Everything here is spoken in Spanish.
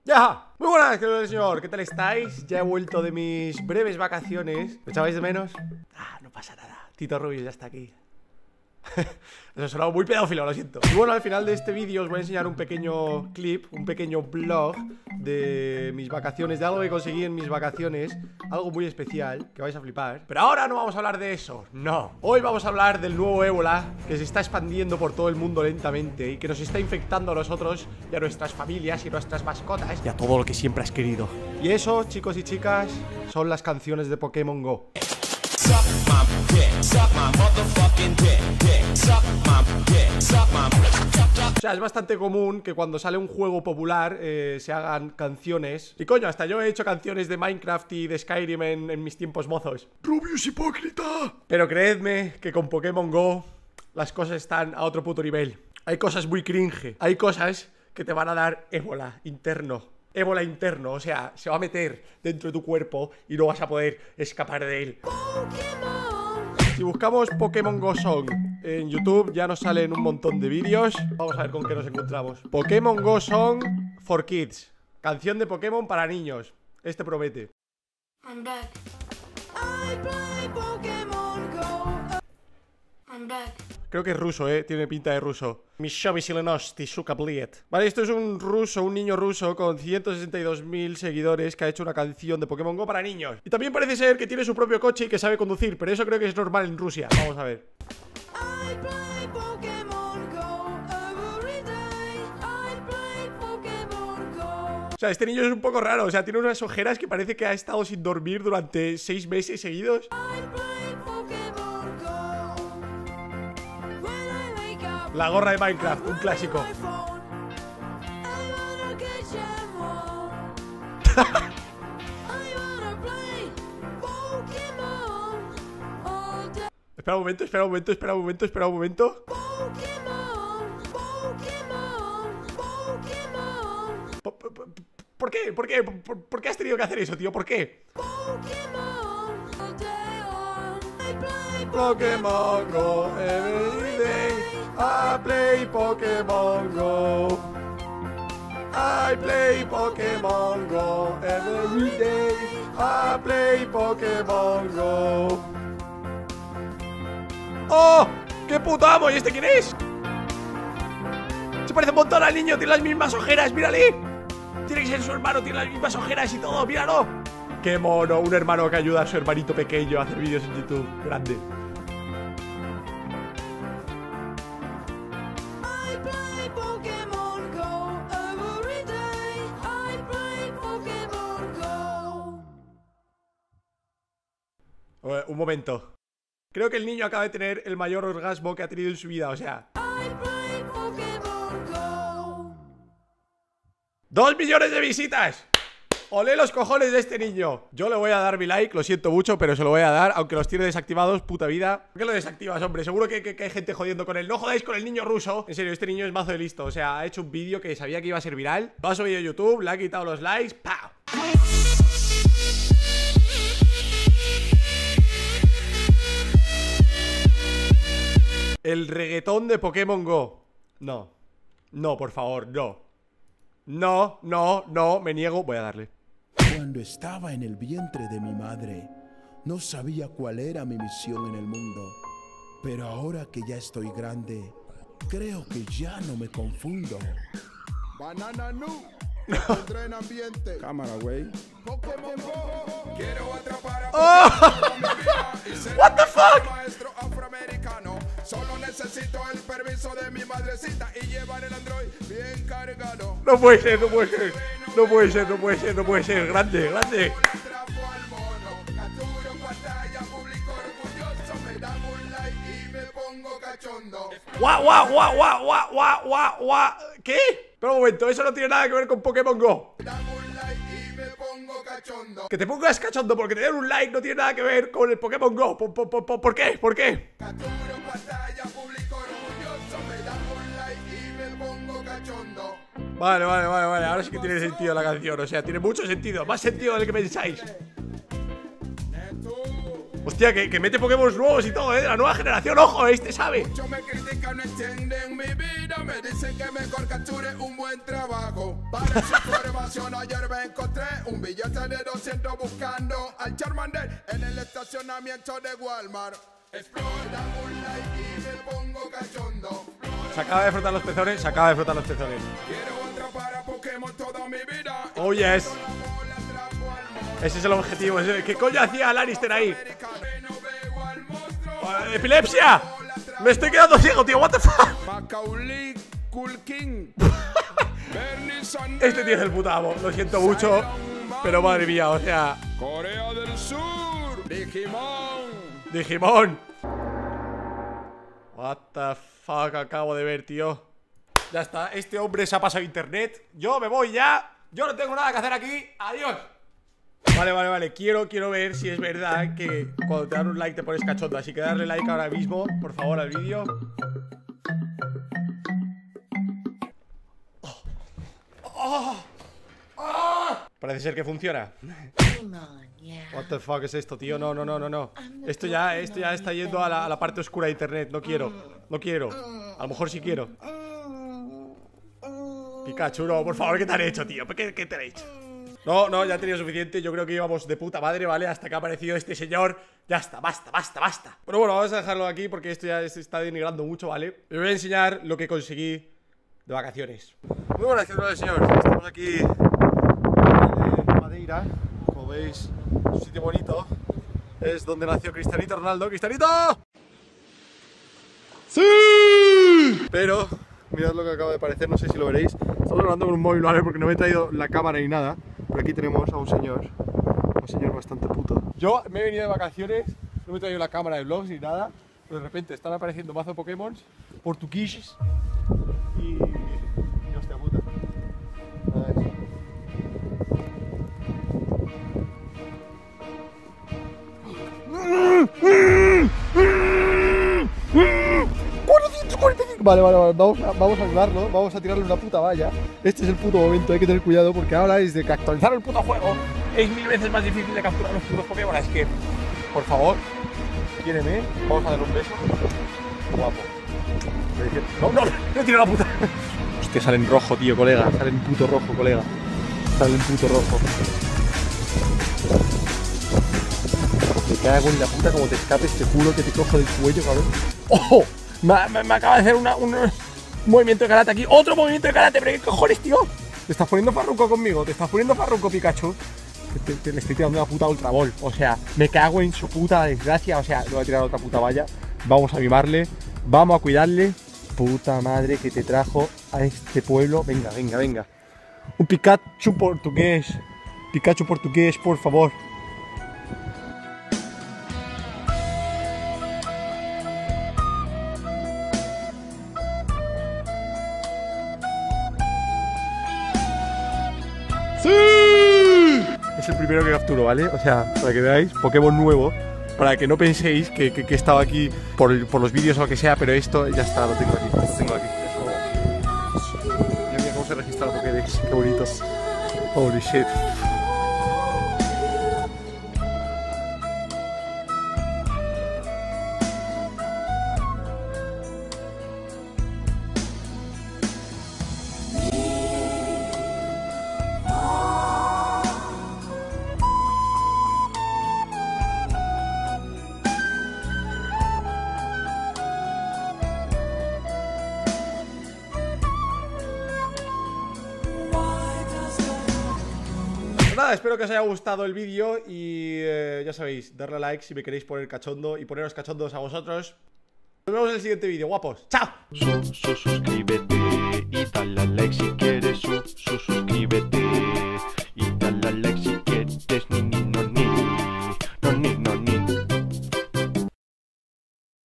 ¡Ya! Muy buenas, querido señor, ¿qué tal estáis? Ya he vuelto de mis breves vacaciones. ¿Me echabais de menos? No pasa nada, Tito Rubio ya está aquí. Eso ha sonado muy pedófilo, lo siento. Y bueno, al final de este vídeo os voy a enseñar un pequeño clip, un pequeño vlog de mis vacaciones, de algo que conseguí en mis vacaciones. Algo muy especial, que vais a flipar. Pero ahora no vamos a hablar de eso, no. Hoy vamos a hablar del nuevo ébola, que se está expandiendo por todo el mundo lentamente y que nos está infectando a nosotros y a nuestras familias y nuestras mascotas y a todo lo que siempre has querido. Y eso, chicos y chicas, son las canciones de Pokémon GO. O sea, es bastante común que cuando sale un juego popular se hagan canciones. Y coño, hasta yo he hecho canciones de Minecraft y de Skyrim en mis tiempos mozos. ¡Rubius hipócrita! Pero creedme que con Pokémon GO las cosas están a otro puto nivel. Hay cosas muy cringe. Hay cosas que te van a dar ébola interno. Ébola interno, o sea, se va a meter dentro de tu cuerpo y no vas a poder escapar de él. Si buscamos Pokémon GO Song en YouTube ya nos salen un montón de vídeos. Vamos a ver con qué nos encontramos. Pokémon GO Song for Kids. Canción de Pokémon para niños. Este promete. I'm back. I play Pokémon Go. I'm back. Creo que es ruso, tiene pinta de ruso. Vale, esto es un ruso, un niño ruso con 162.000 seguidores que ha hecho una canción de Pokémon GO para niños. Y también parece ser que tiene su propio coche y que sabe conducir, pero eso creo que es normal en Rusia. Vamos a ver. I play Pokémon Go every day. I play Pokémon Go. O sea, este niño es un poco raro, o sea, tiene unas ojeras que parece que ha estado sin dormir durante 6 meses seguidos. I play Pokémon Go. When I wake up, La gorra de Minecraft, un clásico. my phone. I wanna get more. I wanna play Pokémon all day. Espera un momento, espera un momento, espera un momento, espera un momento. Pokémon, Pokémon, Pokémon, ¿Por qué? ¿Por qué? ¿Por qué has tenido que hacer eso, tío? ¿Por qué? Pokémon all day long. I play Pokémon GO every day. I play Pokémon GO. I play Pokémon GO every day. I play Pokémon GO. ¡Oh! ¡Qué puto amo! ¿Y este quién es? Se parece un montón al niño, tiene las mismas ojeras, mírale. Tiene que ser su hermano, tiene las mismas ojeras y todo, míralo. ¡Qué mono! Un hermano que ayuda a su hermanito pequeño a hacer vídeos en YouTube. Grande. I play Pokémon Go every day. I play Pokémon Go. Un momento. Creo que el niño acaba de tener el mayor orgasmo que ha tenido en su vida, o sea. I play Pokémon Go. 2 millones de visitas. ¡Olé los cojones de este niño! Yo le voy a dar mi like, lo siento mucho, pero se lo voy a dar, aunque los tiene desactivados, puta vida. ¿Por qué lo desactivas, hombre? Seguro que hay gente jodiendo con él. No jodáis con el niño ruso. En serio, este niño es mazo de listo. O sea, ha hecho un vídeo que sabía que iba a ser viral. Lo ha subido a YouTube, le ha quitado los likes. ¡Pau! El reggaetón de Pokémon GO. No. No, por favor, no. No, no, no, me niego. Voy a darle. Cuando estaba en el vientre de mi madre, no sabía cuál era mi misión en el mundo. Pero ahora que ya estoy grande, creo que ya no me confundo. Banana nu, entré en ambiente. Cámara, güey. Pokémon Go. Quiero atrapar a Oh. What the fuck? maestro afroamericano. Solo necesito el permiso de mi madrecita y llevar el Android bien cargado. No puede ser, no puede ser. No puede ser, no puede ser, no puede ser. Grande, grande. Atrapo al mono, capturo pantalla, publico orgulloso, me dan un like y me pongo cachondo. Guau, guau, guau, guau, guau, guau, guau, guau. ¿Qué? Pero un momento, eso no tiene nada que ver con Pokémon GO. Dan un like y me pongo cachondo. Que te pongas cachondo porque te den un like no tiene nada que ver con el Pokémon GO. ¿Por qué? ¿Por qué? Capturo pantalla, publico orgulloso, me dan un like y me pongo cachondo. Vale, vale, vale, vale. Ahora sí que tiene sentido la canción. O sea, tiene mucho sentido. Más sentido del que pensáis. Hostia, que mete Pokémon nuevos y todo, de la nueva generación. ¡Ojo! Este sabe. Muchos me critican, no entienden mi vida. vida me dicen que mejor capture un buen trabajo. Para su información ayer me encontré un billete de 200 buscando al Charmander en el estacionamiento de Walmart. Explota un like y me pongo cachondo. Se acaba de frotar los pezones, se acaba de frotar los pezones. Quiero atrapar a Pokémon toda mi vida. Oh yes. Ese es el objetivo. ¿Qué coño hacía Lannister ahí? ¡Epilepsia! Me estoy quedando ciego, tío, what the fuck. Macaulay Culkin. Este tío es el puto amo, lo siento mucho, pero madre mía, o sea, Corea del Sur. Digimon. What the fuck acabo de ver, tío. Ya está, este hombre se ha pasado a internet. Yo me voy ya. Yo no tengo nada que hacer aquí. Adiós. Vale. Quiero ver si es verdad que cuando te dan un like te pones cachondo. Así que darle like ahora mismo, por favor, al vídeo. Parece ser que funciona. What the fuck es esto, tío? No. Esto ya está yendo a la parte oscura de internet. No quiero. A lo mejor sí quiero. Pikachu, no, por favor, ¿qué te han hecho, tío? ¿Qué te han hecho? No, ya he tenido suficiente. Yo creo que íbamos de puta madre, ¿vale? Hasta que ha aparecido este señor. Ya está, basta. Pero bueno, vamos a dejarlo aquí porque esto ya se está denigrando mucho, ¿vale? Les voy a enseñar lo que conseguí de vacaciones. Muy buenas, ¿qué tal, señor? Estamos aquí en Madeira. Como veis, es un sitio bonito. Es donde nació Cristianito Ronaldo. ¡Cristianito! ¡Sí! Pero mirad lo que acaba de aparecer, no sé si lo veréis. Estamos grabando con un móvil, ¿vale? Porque no me he traído la cámara ni nada. Pero aquí tenemos a un señor bastante puto. Yo me he venido de vacaciones, no me he traído la cámara de vlogs ni nada. Pero de repente están apareciendo mazo Pokémon portugueses y hostia puta. A ver. Vale, vamos a animarlo, vamos a tirarle una puta valla. Este es el puto momento, hay que tener cuidado porque ahora desde que actualizaron el puto juego es 1000 veces más difícil de capturar los putos Pokémon. Es que, por favor, quiéreme, vamos a darle un beso. Guapo. No tiro la puta. Hostia, sale en rojo, tío, colega. Sale en puto rojo, colega. Sale en puto rojo. Me cago en la puta como te escapes, te juro que te cojo del cuello, cabrón. ¡Ojo! Me acaba de hacer un movimiento de karate aquí. ¡Otro movimiento de karate! ¿Pero qué cojones, tío? ¿Te estás poniendo farruco conmigo? ¿Te estás poniendo farruco, Pikachu? Le estoy tirando una puta Ultra Ball. O sea, me cago en su puta desgracia. O sea, le voy a tirar otra puta valla. Vamos a mimarle. Vamos a cuidarle. Puta madre que te trajo a este pueblo. Venga. Un Pikachu portugués. Pikachu portugués, por favor. ¡Sí! Es el primero que capturo, ¿vale? O sea, para que veáis, Pokémon nuevo. Para que no penséis que he estado aquí por los vídeos o lo que sea, pero esto ya está, lo tengo aquí. Mira cómo se registra la Pokédex, qué bonito. Holy shit. Nada, espero que os haya gustado el vídeo y ya sabéis, darle a like si me queréis poner cachondo y poneros cachondos a vosotros. Nos vemos en el siguiente vídeo, guapos. ¡Chao! Suscríbete y dale a like si quieres.